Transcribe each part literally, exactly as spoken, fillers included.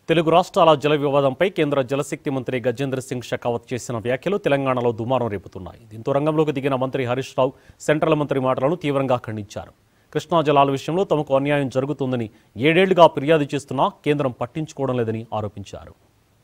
తెలుగు రాష్ట్రాల జల వివాదంపై కేంద్ర జలశక్తి మంత్రి గజేంద్ర సింగ్ షెకావత్ చేసిన వ్యాఖ్యలు తెలంగాణలో దుమారం రేపుతున్నాయి. దీంతో రంగంలోకి దిగిన మంత్రి హరీష్ రావు సెంట్రల్ మంత్రి మాటలను తీవ్రంగా ఖండించారు. కృష్ణా జలాల విషయంలో తమకు అన్యాయం జరుగుతుందని ఏడేళ్లుగా ఫిర్యాదు చేస్తున్నా కేంద్రం పట్టించుకోవడం లేదని ఆరోపించారు.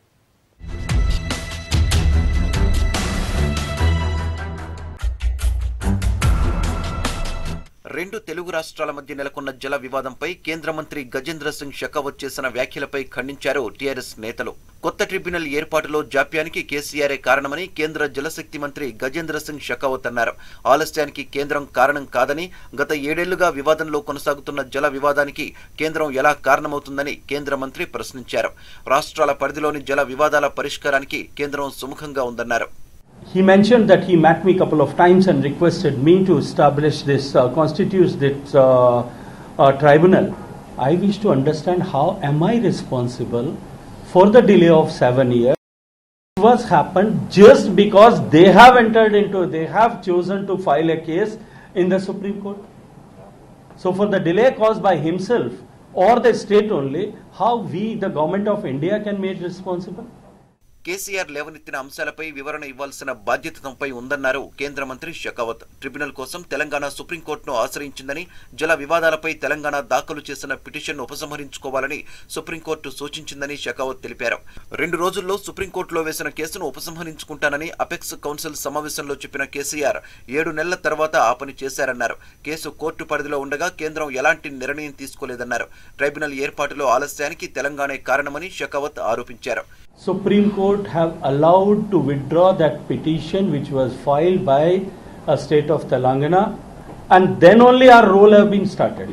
రెండు తెలుగు రాష్ట్రాల మధ్య నెలకొన్న జల వివాదంపై కేంద్ర మంత్రి గజేంద్ర సింగ్ షెకావత్ చేసిన వ్యాఖ్యలపై ఖండించారు టీఆర్ఎస్ నేతలు. కొత్త ట్రిబ్యునల్ ఏర్పాటులో జాప్యానికి కేసీఆరే కారణమని కేంద్ర జలశక్తి మంత్రి గజేంద్ర సింగ్ షెకావత్ అన్నారు. ఆలస్యానికి కేంద్రం కారణం కాదని, గత ఏడేళ్లుగా వివాదంలో కొనసాగుతున్న జల వివాదానికి కేంద్రం ఎలా కారణమవుతుందని కేంద్ర మంత్రి ప్రశ్నించారు. రాష్ట్రాల పరిధిలోని జల వివాదాల పరిష్కారానికి కేంద్రం సుముఖంగా ఉందన్నారు. He mentioned that he met me a couple of times and requested me to establish this, uh, constitute this uh, uh, tribunal. I wish to understand how am I responsible for the delay of seven years. It was happened just because they have entered into, they have chosen to file a case in the Supreme Court. So for the delay caused by himself or the state only, how we, the government of India, can be responsible? KCR లేవనెత్తిన అంశాలపై వివరణ ఇవ్వాల్సిన బాధ్యత తమపై ఉందన్నారు కేంద్ర మంత్రి Shekhawat. Tribunal కోసం తెలంగాణ సుప్రీంకోర్టును ఆశ్రయించిందని, జల వివాదాలపై తెలంగాణ దాఖలు చేసిన పిటిషన్ను ఉపసంహరించుకోవాలని సుప్రీంకోర్టు సూచించిందని షెకావత్ తెలిపారు. రెండు రోజుల్లో సుప్రీంకోర్టులో వేసిన కేసును ఉపసంహరించుకుంటానని అపెక్స్ కౌన్సిల్ సమావేశంలో చెప్పిన కేసీఆర్ ఏడు నెలల తర్వాత ఆ పని చేశారన్నారు. కేసు కోర్టు పరిధిలో ఉండగా కేంద్రం ఎలాంటి నిర్ణయం తీసుకోలేదన్నారు. ట్రైబ్యునల్ ఏర్పాటులో ఆలస్యానికి తెలంగాణే కారణమని షెకావత్ ఆరోపించారు. Supreme Court have allowed to withdraw that petition which was filed by a state of Telangana, and then only our role have been started.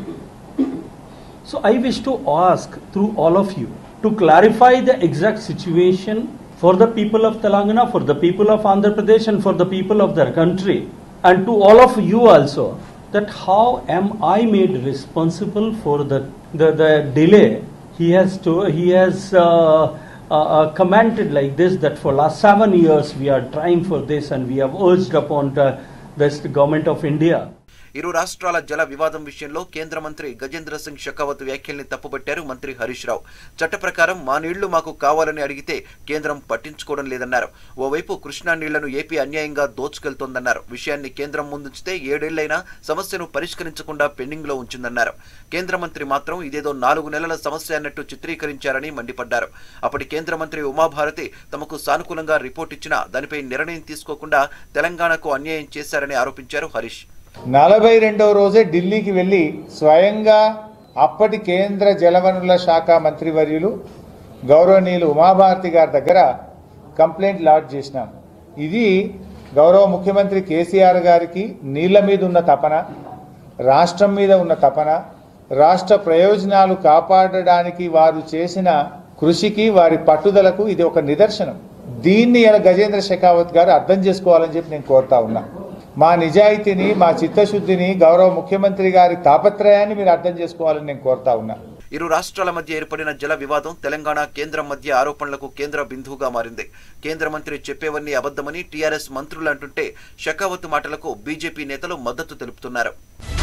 So I wish to ask through all of you to clarify the exact situation for the people of Telangana, for the people of Andhra Pradesh and for the people of their country, and to all of you also, that how am I made responsible for the the, the delay. He has to he has uh, Uh, uh, commented like this, that for last seven years we are trying for this and we have urged upon the, the government of India. ఇరు రాష్ట్రాల జల వివాదం విషయంలో కేంద్ర మంత్రి గజేంద్ర సింగ్ షెకావత్ వ్యాఖ్యల్ని తప్పుబట్టారు మంత్రి హరీష్ రావు. చట్ట ప్రకారం మా నీళ్లు మాకు కావాలని అడిగితే కేంద్రం పట్టించుకోవడం లేదన్నారు. ఓవైపు కృష్ణా నీళ్లను ఏపీ అన్యాయంగా దోచుకెళ్తోందన్నారు. విషయాన్ని కేంద్రం ముందుంచితే ఏడేళ్లైనా సమస్యను పరిష్కరించకుండా పెండింగ్ లో ఉంచిందన్నారు. కేంద్ర మంత్రి మాత్రం ఇదేదో నాలుగు నెలల సమస్య అన్నట్టు చిత్రీకరించారని మండిపడ్డారు. అప్పటి కేంద్ర మంత్రి ఉమాభారతి తమకు సానుకూలంగా రిపోర్ట్ ఇచ్చినా దానిపై నిర్ణయం తీసుకోకుండా తెలంగాణకు అన్యాయం చేశారని ఆరోపించారు హరీష్. నలభై రెండవ రోజే ఢిల్లీకి వెళ్ళి స్వయంగా అప్పటి కేంద్ర జలవనరుల శాఖ మంత్రివర్యులు గౌరవనీయులు ఉమాభారతి గారి దగ్గర కంప్లైంట్ లాడ్జ్ చేసినాం. ఇది గౌరవ ముఖ్యమంత్రి కేసీఆర్ గారికి నీళ్ల మీద ఉన్న తపన, రాష్ట్రం మీద ఉన్న తపన, రాష్ట్ర ప్రయోజనాలు కాపాడడానికి వారు చేసిన కృషికి, వారి పట్టుదలకు ఇది ఒక నిదర్శనం. దీన్ని గజేంద్ర షెకావత్ గారు అర్థం చేసుకోవాలని చెప్పి నేను కోరుతా ఉన్నా. మా నిజాయితీని, మా చిత్తశుద్ధిని, గౌరవ ముఖ్యమంత్రి గారి తాపత్రయాన్ని మీరు అర్థం చేసుకోవాలని నేను కోరుతా ఉన్నా. ఇరు రాష్ట్రాల మధ్య ఏర్పడిన జల వివాదం తెలంగాణ కేంద్రం మధ్య ఆరోపణలకు కేంద్ర బిందువుగా మారింది. కేంద్ర మంత్రి చెప్పేవన్నీ అబద్ధమని టీఆర్ఎస్ మంత్రులు అంటుంటే షెకావత్ మాటలకు బీజేపీ నేతలు మద్దతు తెలుపుతున్నారు.